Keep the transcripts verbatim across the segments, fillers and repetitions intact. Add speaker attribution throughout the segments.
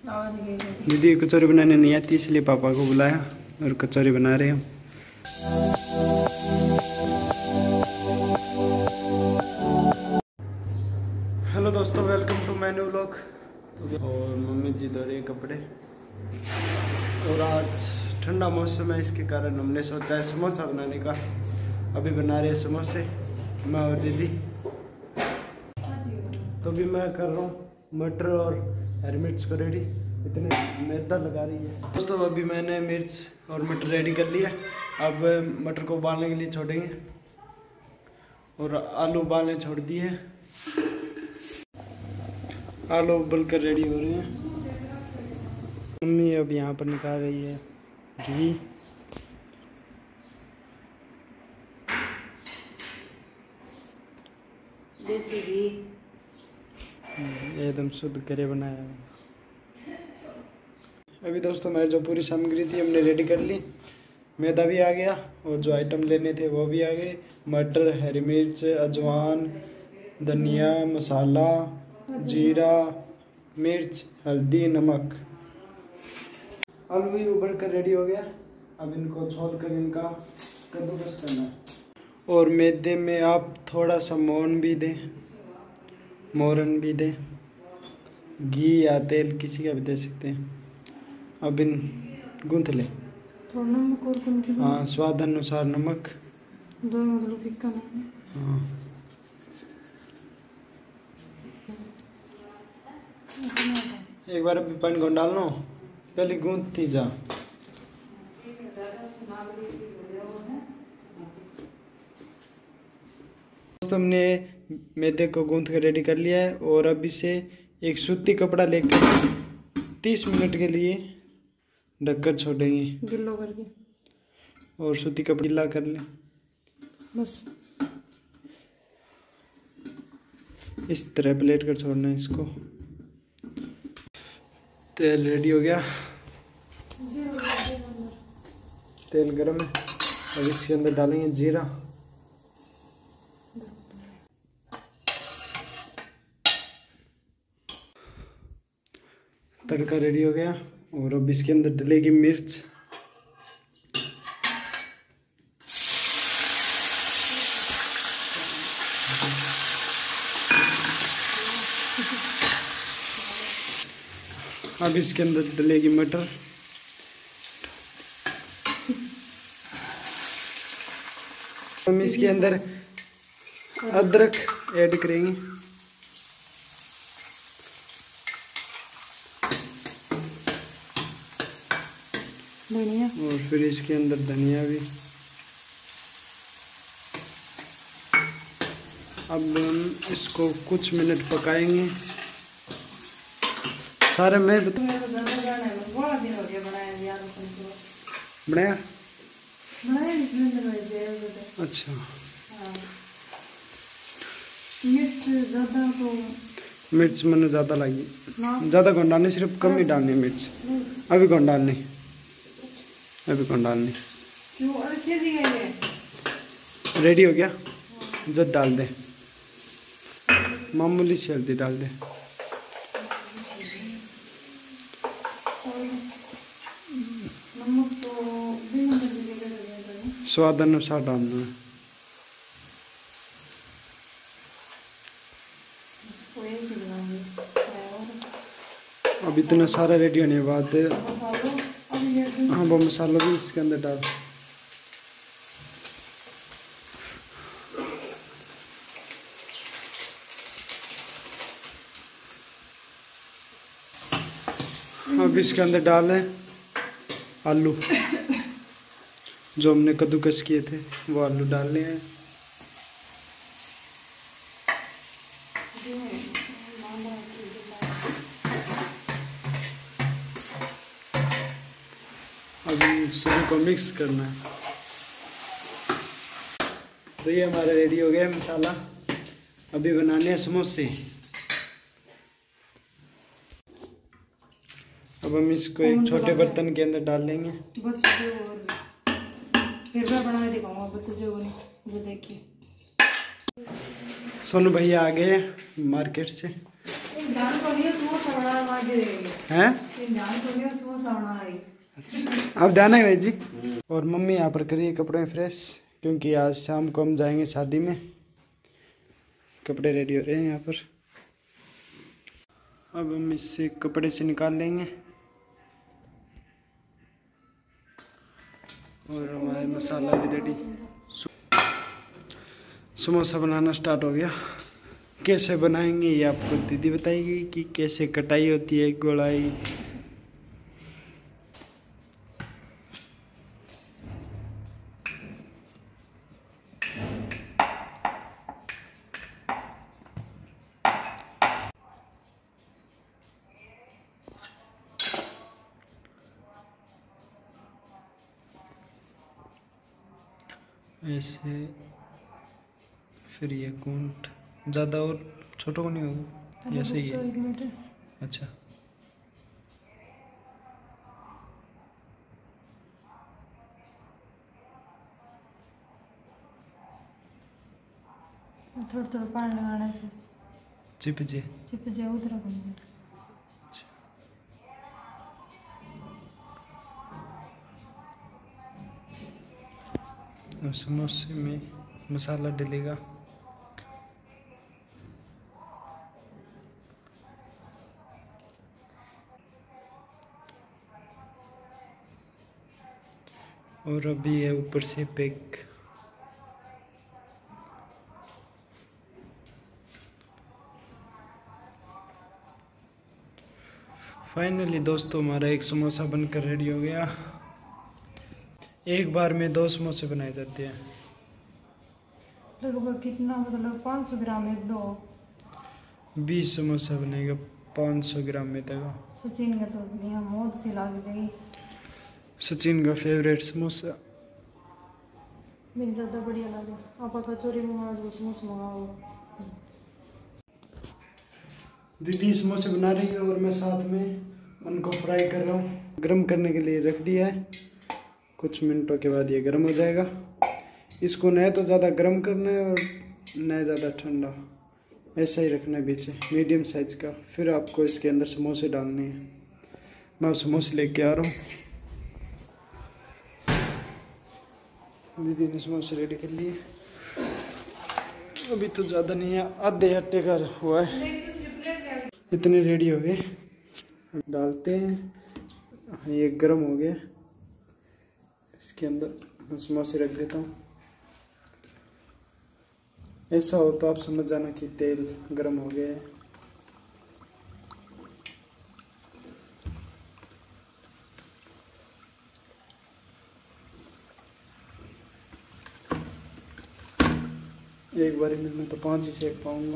Speaker 1: दीदी कचौरी बनाने नहीं आती इसलिए पापा को बुलाया और कचौरी बना रहे हैं। हेलो दोस्तों, welcome to my new vlog. और मम्मी जी धो रही है कपड़े और आज ठंडा मौसम है, इसके कारण हमने सोचा है समोसा बनाने का। अभी बना रहे हैं समोसे मैं और दीदी। तो भी मैं कर रहा हूँ मटर और हरी मिर्च को रेडी। इतने मैदा लगा रही है दोस्तों। अभी मैंने मिर्च और मटर रेडी कर लिया। अब मटर को उबालने के लिए छोड़ेंगे और आलू उबालने छोड़ दिए। आलू उबल कर रेडी हो रहे हैं। मम्मी अब यहाँ पर निकाल रही है घी।
Speaker 2: देसी घी
Speaker 1: एकदम शुद्ध घरे बनाया है। अभी दोस्तों मेरी जो पूरी सामग्री थी हमने रेडी कर ली। मैदा भी आ गया और जो आइटम लेने थे वो भी आ गए। मटर, हरी मिर्च, अजवान, धनिया, मसाला, जीरा, मिर्च, हल्दी, नमक। आलू भी उबल कर रेडी हो गया। अब इनको छोल कर इनका कद्दूकस करना है। और मैदे में आप थोड़ा सा मोहन भी दें, मोरन भी दें, घी या तेल किसी का भी दे सकते हैं। अब इन गूंथ लें।
Speaker 2: थोड़ा नमक और कम की
Speaker 1: हाँ, स्वाद अनुसार नमक।
Speaker 2: दो मतलब फिक्का नहीं।
Speaker 1: हाँ, एक बार अभी पानी को डालना, पहले गूंथती जा। हमने मैदे को गूंथ कर रेडी कर लिया है और अब इसे एक सूती कपड़ा लेकर तीस मिनट के लिए ढककर छोड़ेंगे,
Speaker 2: गिल्लो करके।
Speaker 1: और सूती कपड़ा गीला कर लें
Speaker 2: बस
Speaker 1: इस तरह प्लेट कर छोड़ना है इसको। तेल रेडी हो गया, तेल गरम है। अब इसके अंदर डालेंगे जीरा, तड़का रेडी हो गया। और अब इसके अंदर डलेगी मिर्च, अब इसके अंदर डलेगी मटर, हम इसके अंदर अदरक ऐड करेंगे।
Speaker 2: धनिया,
Speaker 1: और फिर इसके अंदर धनिया भी। अब हम इसको कुछ मिनट पकाएंगे। सारे मैं बता बनाया अच्छा।
Speaker 2: मिर्च ज़्यादा तो
Speaker 1: मिर्च मैंने ज़्यादा लगी, ज़्यादा कौन डालनी, सिर्फ कम ही डालनी मिर्च। अभी कौन डालनी, अभी कौन डालनी। रेडी हो गया, जब डाल दे, मामूली सी हल्दी डाल दे। स्वाद अनुसार डालना है। अब इतना सारा रेडी होने के बाद हाँ वो मसाला भी इसके अंदर डाल। अब इसके अंदर डालें आलू, जो हमने कद्दूकस किए थे वो आलू डालने हैं। अभी सभी को मिक्स करना है। तो ये हमारा रेडी हो गया मसाला। अभी बनाने हैं समोसे। अब हम इसको एक छोटे बर्तन के अंदर डाल लेंगे।
Speaker 2: फिर मैं बना दिखाऊंगा बच्चे जो नहीं, ये देखिए।
Speaker 1: सोनू भैया आ गए मार्केट से।
Speaker 2: दाल वाली है, समोसा बना मांगे
Speaker 1: हैं?
Speaker 2: ध्यान तो नहीं समोसा बना रही।
Speaker 1: अच्छा, अब ध्यान है भाई जी। और मम्मी यहाँ पर करिए कपड़े फ्रेश, क्योंकि आज शाम को हम जाएंगे शादी में। कपड़े रेडी हो रहे हैं यहाँ पर। अब हम इससे कपड़े से निकाल लेंगे और हमारे मसाला भी रेडी। समोसा बनाना स्टार्ट हो गया। कैसे बनाएंगे ये आपको दीदी बताएगी कि कैसे कटाई होती है, गोलाई। ऐसे फिर ये कूंट ज़्यादा और छोटा को नहीं होगा, ऐसे ही है। अच्छा,
Speaker 2: थोड़ा थोड़ा पानी लगाने से
Speaker 1: चिप जे
Speaker 2: चिप जाए उधर।
Speaker 1: समोसे में मसाला डलेगा। और अभी है ऊपर से पैक। फाइनली दोस्तों हमारा एक समोसा बनकर रेडी हो गया। एक बार में दो समोसे बनाए जाते हैं।
Speaker 2: लगभग कितना, मतलब पाँच सौ ग्राम एक दो
Speaker 1: बीस समोसा बनेगा पाँच सौ ग्राम में तक।
Speaker 2: सचिन का तो यहाँ मौत सी लाग जाएगी।
Speaker 1: सचिन का फेवरेट समोसा।
Speaker 2: मेरे ज़्यादा बढ़िया लगे। आप कचौरी मंगाओ तो समोसा मंगाओ।
Speaker 1: दीदी समोसे बना रही है और मैं साथ में उनको फ्राई कर रहा हूँ। गर्म करने के लिए रख दिया है। कुछ मिनटों के बाद ये गर्म हो जाएगा। इसको न तो ज़्यादा गर्म करना है और न ज़्यादा ठंडा, ऐसा ही रखना है बीच में, मीडियम साइज का। फिर आपको इसके अंदर समोसे डालने हैं। मैं अब समोसे लेके आ रहा हूँ। दीदी ने समोसे रेडी कर लिए। अभी तो ज़्यादा नहीं है, आधे हट्टे का हुआ है। इतने रेडी हो गए, डालते हैं। ये गर्म हो गया, इसके अंदर समोसे रख देता हूँ। ऐसा हो तो आप समझ जाना कि तेल गर्म हो गया है। एक बारी में मैं तो पाँच ही सेक पाऊंगा।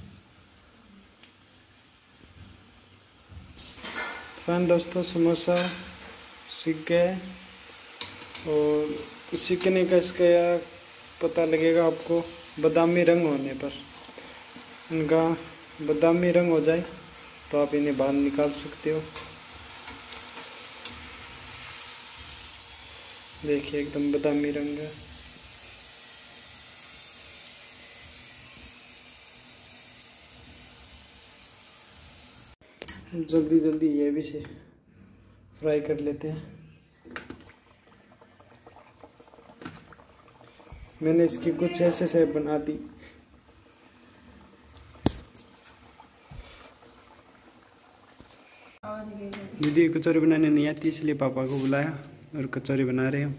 Speaker 1: फैन दोस्तों समोसा सीख गए और सीखने का इसका पता लगेगा आपको बादामी रंग होने पर। इनका बादामी रंग हो जाए तो आप इन्हें बाहर निकाल सकते हो। देखिए एकदम बादामी रंग है। जल्दी जल्दी ये भी से फ्राई कर लेते हैं। मैंने इसकी कुछ ऐसे से बना दी। दीदी कचौरी बनाने नहीं आती, इसलिए पापा को बुलाया और कचौरी बना रहे हैं।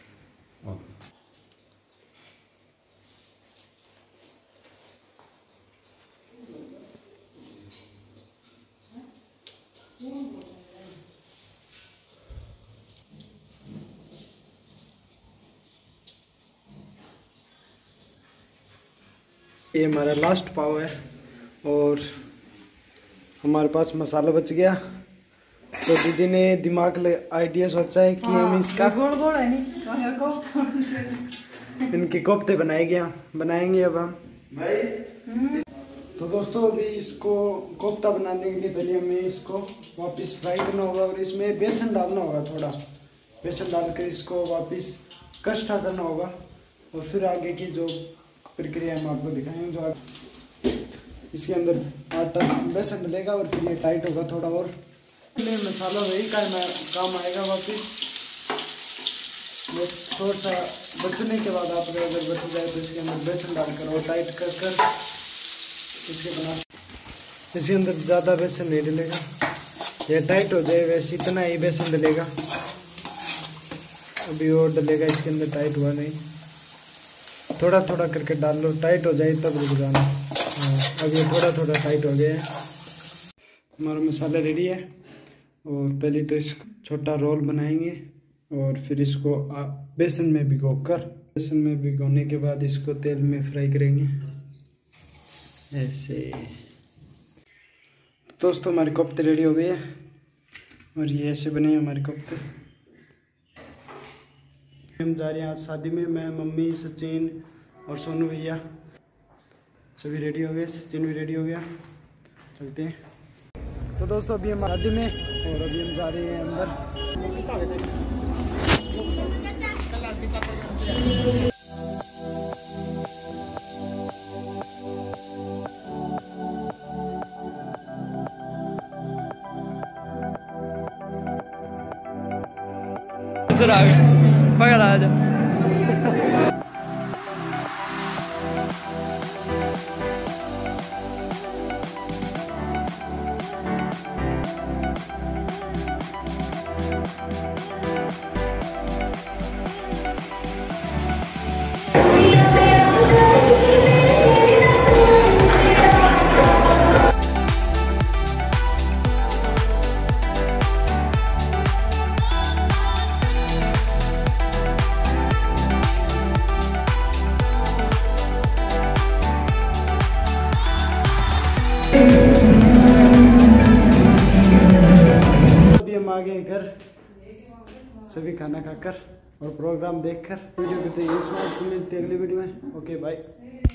Speaker 1: ये हमारा लास्ट पाव है और हमारे पास मसाला बच गया। तो दीदी ने दिमाग आइडिया सोचा है कि हम इसका
Speaker 2: गोल गोल है नहीं
Speaker 1: इनके कोफ्ते बनाएंगे बनाएंगे अब हम। तो दोस्तों अभी इसको कोफ्ता बनाने के लिए पहले हमें इसको वापस फ्राई करना होगा और इसमें बेसन डालना होगा। थोड़ा बेसन डालकर इसको वापस कष्टा करना होगा और फिर आगे की जो प्रक्रिया हम आपको दिखाएंगे। जो इसके अंदर आटा बेसन डलेगा और फिर ये टाइट होगा थोड़ा और। मसाला वही का काम आएगा वापिस, बस थोड़ा सा बचने के बाद आप अगर बच जाए तो इसके अंदर बेसन डालकर और टाइट कर कर इसके बना। इसके अंदर ज़्यादा बेसन नहीं डलेगा, ये टाइट हो जाए वैसे इतना ही बेसन डलेगा। अभी और डलेगा इसके अंदर, टाइट हुआ नहीं, थोड़ा थोड़ा करके डाल लो, टाइट हो जाए तब रुक जाना। हाँ अब ये थोड़ा थोड़ा टाइट हो गया है। हमारा मसाला रेडी है और पहले तो इस छोटा रोल बनाएंगे और फिर इसको बेसन में भिगो कर, बेसन में भिगोने के बाद इसको तेल में फ्राई करेंगे ऐसे। दोस्तों हमारे कोफ्ते रेडी हो गए हैं और ये ऐसे बने हैं हमारे कोफ्ते। हम जा रहे हैं आज शादी में, मैं, मम्मी, सचिन और सोनू भैया सभी रेडी हो गए, सचिन भी रेडी हो गया, चलते हैं। तो दोस्तों अभी हम शादी में और अभी हम जा रहे हैं अंदर।
Speaker 3: सर आ गए, पकड़ आ जा।
Speaker 1: अभी हम आ गए घर, सभी खाना खाकर और प्रोग्राम देखकर। वीडियो को तो ये समाप्त, मिलते हैं अगली वीडियो में। Okay bye.